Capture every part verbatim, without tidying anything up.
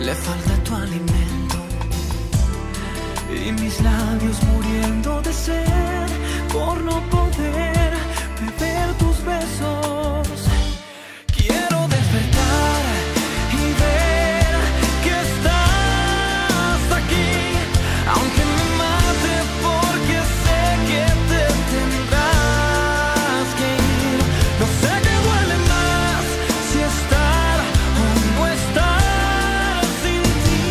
le falta tu alimento y mis labios muriendo de sed por no poder beber tus besos. Quiero despertar y ver que estás aquí, aunque me mate porque sé que te tendrás que ir. No sé qué duele más, si estar o no estar sin ti.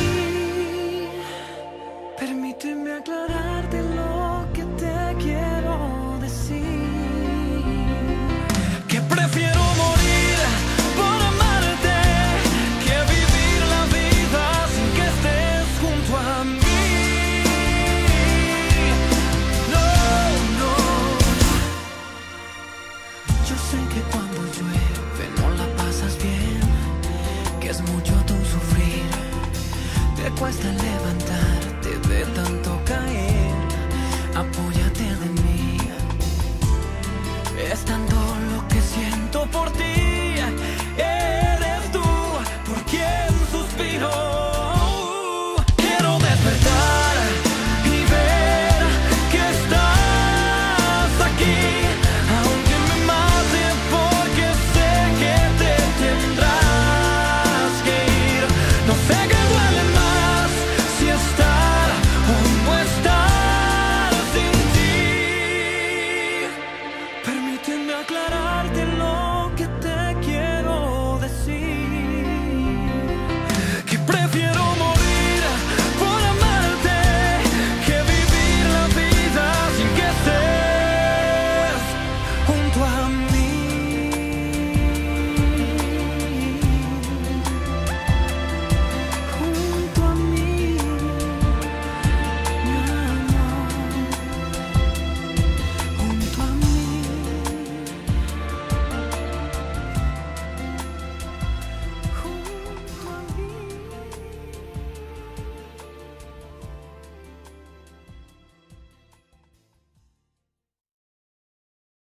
Permíteme aclararte lo que te quiero decir, que prefiero morir por amarte que vivir la vida sin que estés junto a mí. No, no. Yo sé que cuando llueve no la pasas bien, que es mucho tu sufrir, te cuesta levantarte de tanto caer. Apóyate de mí, es tanto lo que siento por ti.